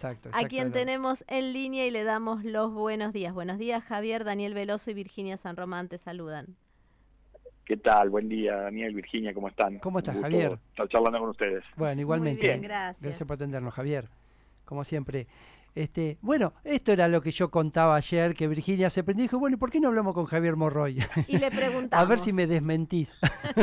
Exacto, a quien exacto. tenemos en línea y le damos los buenos días. Buenos días, Javier, Daniel Veloso y Virginia San Román te saludan. ¿Qué tal? Buen día, Daniel, Virginia, ¿cómo están? ¿Cómo Un estás, gusto Javier? estar charlando con ustedes. Bueno, Muy bien, igualmente. gracias. Gracias por atendernos, Javier. Como siempre. Bueno, esto era lo que yo contaba ayer, que Virginia se prendió y dijo, bueno, ¿y por qué no hablamos con Javier Morroy? Y le preguntamos. A ver si me desmentís.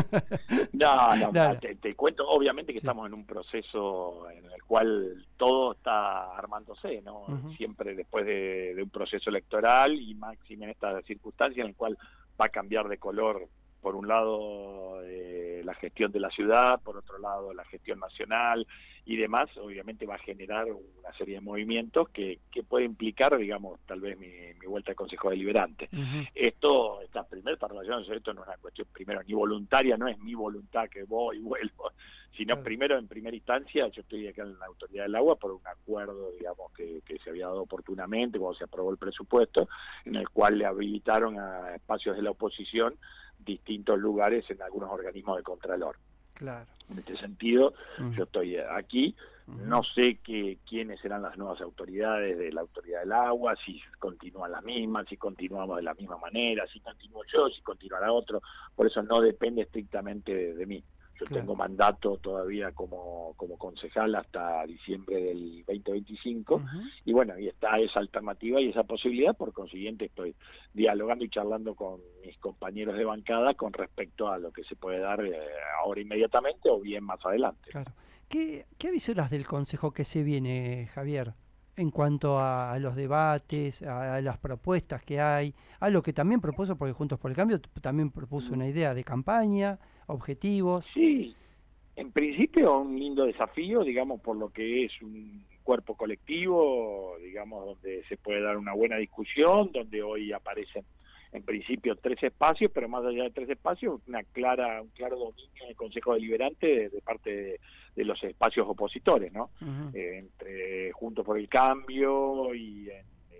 No, No, no. te cuento, obviamente que Sí. estamos en un proceso en el cual todo está armándose, ¿no? Ujú. Siempre después de un proceso electoral y máximo en esta circunstancia en el cual va a cambiar de color, por un lado la gestión de la ciudad, por otro lado la gestión nacional y demás, obviamente va a generar una serie de movimientos que puede implicar, digamos, tal vez mi vuelta al Consejo Deliberante. Ujú. Esta relación, esto no es una cuestión, primero, ni voluntaria, no es mi voluntad que voy y vuelvo, sino Claro. primero, en primera instancia, yo estoy acá en la Autoridad del Agua por un acuerdo, digamos, que se había dado oportunamente cuando se aprobó el presupuesto, en el cual le habilitaron a espacios de la oposición distintos lugares en algunos organismos de Contralor. Claro. En este sentido, Ujú. yo estoy aquí, Ujú. no sé quiénes serán las nuevas autoridades de la Autoridad del Agua, si continúan las mismas, si continuamos de la misma manera, si continúo yo, si continuará otro, por eso no depende estrictamente de mí. Yo Claro. tengo mandato todavía como concejal hasta diciembre del 2025, Ujú. y bueno, y está esa alternativa y esa posibilidad, por consiguiente estoy dialogando y charlando con mis compañeros de bancada con respecto a lo que se puede dar ahora inmediatamente o bien más adelante. Claro. ¿Qué avisoras del Consejo que se viene, Javier? En cuanto a los debates, a las propuestas que hay, a lo que también propuso, porque Juntos por el Cambio también propuso una idea de campaña, objetivos. Sí, en principio un lindo desafío, digamos, por lo que es un cuerpo colectivo, digamos, donde se puede dar una buena discusión, donde hoy aparecen en principio 3 espacios, pero más allá de 3 espacios, un claro dominio del Consejo Deliberante de parte de los espacios opositores, ¿no? Ujú. Entre Juntos por el Cambio y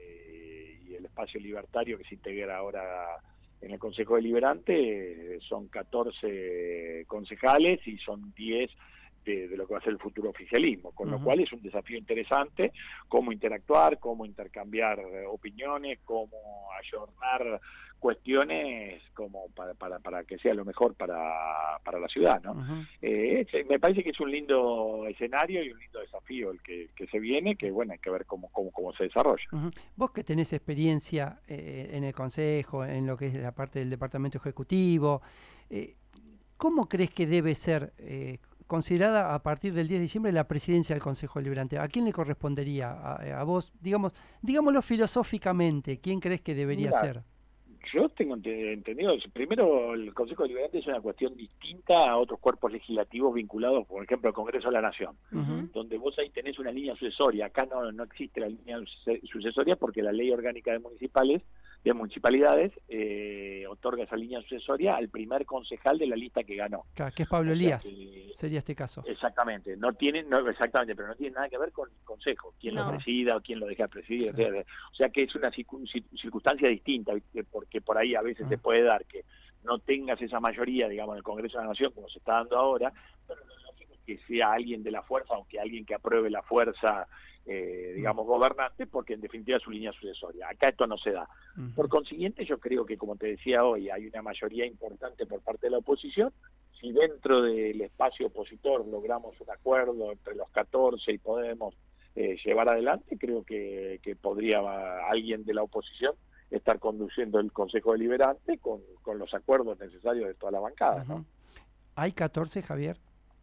el espacio libertario que se integra ahora en el Consejo Deliberante, son 14 concejales y son 10 de lo que va a ser el futuro oficialismo, con lo Ujú. cual es un desafío interesante, cómo interactuar, cómo intercambiar opiniones, cómo ayornar cuestiones como para que sea lo mejor para la ciudad, ¿no? Ujú. Me parece que es un lindo escenario y un lindo desafío el que se viene, que bueno, hay que ver cómo se desarrolla. Ujú. Vos que tenés experiencia en el Consejo, en lo que es la parte del Departamento Ejecutivo, ¿cómo crees que debe ser considerada a partir del 10 de diciembre la presidencia del Consejo Deliberante? ¿A quién le correspondería? ¿A vos? Digámoslo filosóficamente, ¿quién crees que debería Mira, ser? yo tengo entendido, primero el Consejo Deliberante es una cuestión distinta a otros cuerpos legislativos vinculados, por ejemplo, al Congreso de la Nación, Ujú. donde vos ahí tenés una línea sucesoria. Acá no existe la línea sucesoria porque la Ley Orgánica de Municipalidades otorga esa línea sucesoria al primer concejal de la lista que ganó. Que es Pablo O sea Elías, que sería este caso. exactamente, exactamente, pero no tiene nada que ver con el consejo, quién lo No. presida o quién lo deja presidir, Claro. o sea que es una circunstancia distinta, ¿viste? Porque por ahí a veces Ah. se puede dar que no tengas esa mayoría, digamos, en el Congreso de la Nación como se está dando ahora, pero lo lógico es que sea alguien de la fuerza, aunque alguien que apruebe la fuerza, digamos, gobernante, porque en definitiva es su línea sucesoria. Acá esto no se da. Ujú. Por consiguiente, yo creo que, como te decía hoy, hay una mayoría importante por parte de la oposición. Si dentro del espacio opositor logramos un acuerdo entre los 14 y podemos llevar adelante, creo que podría alguien de la oposición estar conduciendo el Consejo Deliberante con los acuerdos necesarios de toda la bancada, ¿no? Ujú. ¿Hay 14, Javier?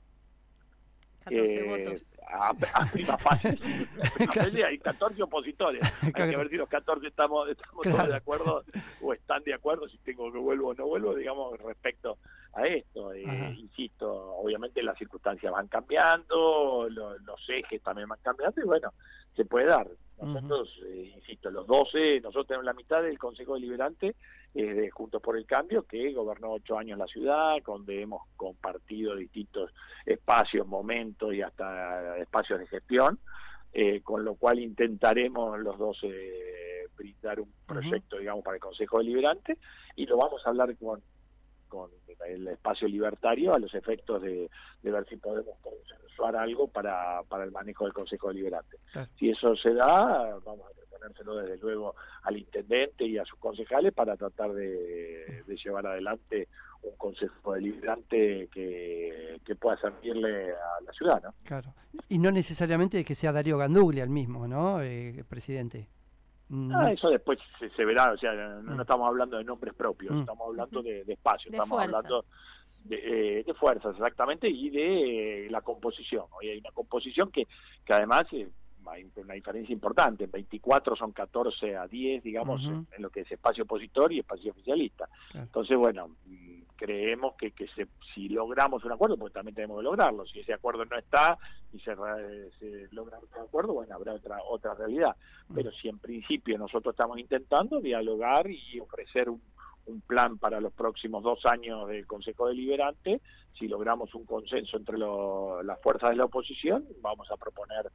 14 votos. A prima facie, Claro. hay 14 opositores. Hay que Claro. ver si los 14 estamos Claro. todos de acuerdo o están de acuerdo, si tengo que vuelvo o no vuelvo, digamos, respecto a esto. Ajá. Insisto, obviamente las circunstancias van cambiando, los ejes también van cambiando y bueno, se puede dar. Nosotros, insisto, nosotros tenemos la mitad del Consejo Deliberante de Juntos por el Cambio, que gobernó 8 años la ciudad, donde hemos compartido distintos espacios, momentos y hasta espacios de gestión, con lo cual intentaremos los dos brindar un proyecto, digamos, para el Consejo Deliberante, y lo vamos a hablar con con el espacio libertario a los efectos de ver si podemos consensuar algo para el manejo del Consejo Deliberante. Claro. Si eso se da, vamos a proponérselo desde luego al intendente y a sus concejales para tratar de llevar adelante un Consejo Deliberante que pueda servirle a la ciudad, ¿no? Claro. Y no necesariamente que sea Darío Ganduglia el mismo, ¿no, presidente? Eso después se verá, o sea, no estamos hablando de nombres propios, estamos hablando de espacios, de estamos fuerzas. hablando de fuerzas, exactamente, y de la composición. Hoy hay una composición que además hay una diferencia importante, en 24 son 14 a 10, digamos, en lo que es espacio opositor y espacio oficialista. Claro. Entonces, bueno, creemos que si logramos un acuerdo, pues también tenemos que lograrlo. Si ese acuerdo no está y se logra otro acuerdo, bueno, habrá otra realidad. Pero si en principio nosotros estamos intentando dialogar y ofrecer un plan para los próximos 2 años del Consejo Deliberante, si logramos un consenso entre las fuerzas de la oposición, vamos a proponer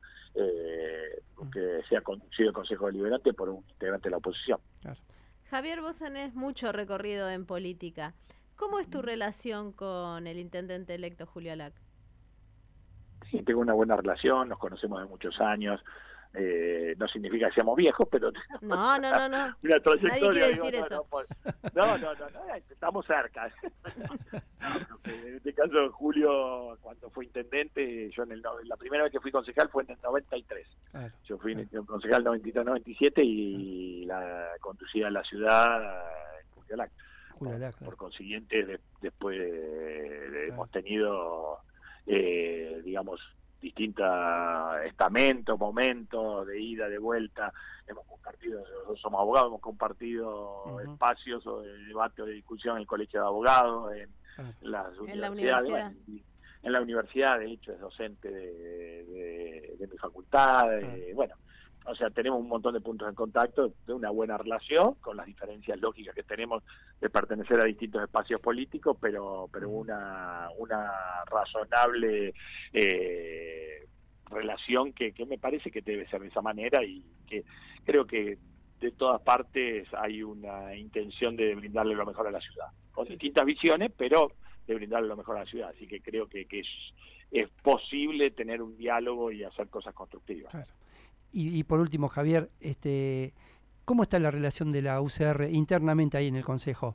que sea conducido el Consejo Deliberante por un integrante de la oposición. Claro. Javier, vos tenés mucho recorrido en política. ¿Cómo es tu relación con el intendente electo Julio Alac? Sí, tengo una buena relación, nos conocemos de muchos años. No significa que seamos viejos, pero no. una trayectoria. Nadie quiere decir eso. No, estamos cerca. En este caso, Julio, cuando fue intendente, yo la primera vez que fui concejal fue en el 93. Claro, yo fui concejal 93-97 y la conducía a la ciudad Julio Alac. Claro. Por consiguiente, después hemos tenido, digamos, distintos estamentos, momentos de ida, de vuelta. Hemos compartido, nosotros somos abogados, hemos compartido espacios o de debate o de discusión en el Colegio de Abogados, en las universidades. En la universidad, de hecho, es docente de mi facultad. Bueno, o sea, tenemos un montón de puntos en contacto, de una buena relación, con las diferencias lógicas que tenemos de pertenecer a distintos espacios políticos, pero una razonable relación que me parece que debe ser de esa manera y que creo que de todas partes hay una intención de brindarle lo mejor a la ciudad, con distintas visiones, pero de brindarle lo mejor a la ciudad. Así que creo que es posible tener un diálogo y hacer cosas constructivas. Claro. Y por último, Javier, ¿cómo está la relación de la UCR internamente ahí en el Consejo?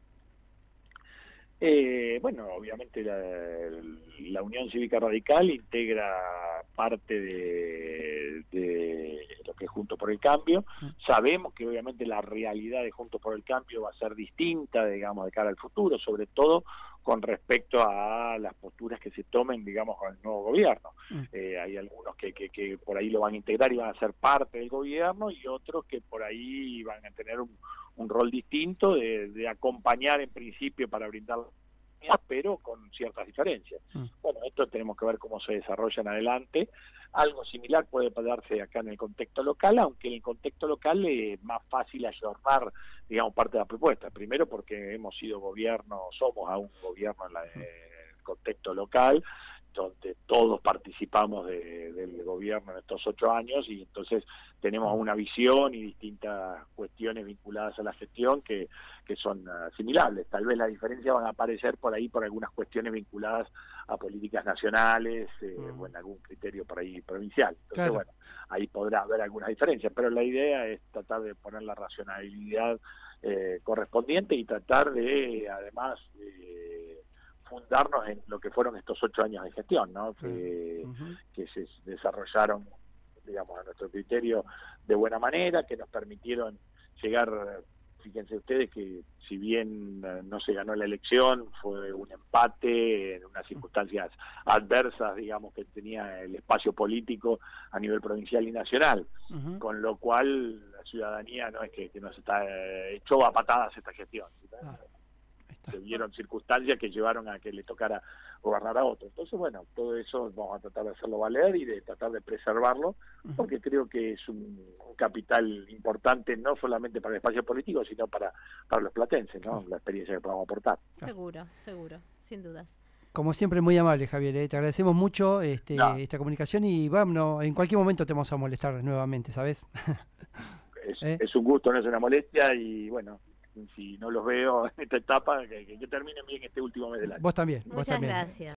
Bueno, obviamente la Unión Cívica Radical integra parte de lo que es Juntos por el Cambio. Sabemos que obviamente la realidad de Juntos por el Cambio va a ser distinta, digamos, de cara al futuro, sobre todo con respecto a las posturas que se tomen, digamos, con el nuevo gobierno. Hay algunos que por ahí lo van a integrar y van a ser parte del gobierno, y otros que por ahí van a tener un rol distinto de acompañar en principio para brindar, pero con ciertas diferencias. Bueno, esto tenemos que ver cómo se desarrolla en adelante. Algo similar puede darse acá en el contexto local, aunque en el contexto local es más fácil ayornar, digamos, parte de la propuesta. Primero porque hemos sido gobierno, somos aún gobierno en el contexto local, donde todos participamos del gobierno en estos 8 años, y entonces tenemos una visión y distintas cuestiones vinculadas a la gestión que son asimilables. Tal vez la diferencia van a aparecer por ahí por algunas cuestiones vinculadas a políticas nacionales o en algún criterio por ahí provincial. Entonces, claro, bueno, ahí podrá haber algunas diferencias, pero la idea es tratar de poner la racionalidad correspondiente y tratar de, además, fundarnos en lo que fueron estos 8 años de gestión, ¿no? Que se desarrollaron, digamos, a nuestro criterio de buena manera, que nos permitieron llegar. Fíjense ustedes que si bien no se ganó la elección, fue un empate en unas circunstancias adversas, digamos, que tenía el espacio político a nivel provincial y nacional, con lo cual la ciudadanía no es que nos está echó a patadas esta gestión, se vieron circunstancias que llevaron a que le tocara gobernar a otro. Entonces, bueno, todo eso vamos a tratar de hacerlo valer y de tratar de preservarlo, porque creo que es un capital importante, no solamente para el espacio político, sino para los platenses, ¿no? La experiencia que podamos aportar. Seguro, sin dudas. Como siempre, muy amable, Javier. Te agradecemos mucho esta comunicación y vamos, en cualquier momento te vamos a molestar nuevamente, ¿sabes? Es un gusto, no es una molestia, y bueno, si no los veo en esta etapa, que terminen bien este último mes del año. Vos también. Muchas gracias.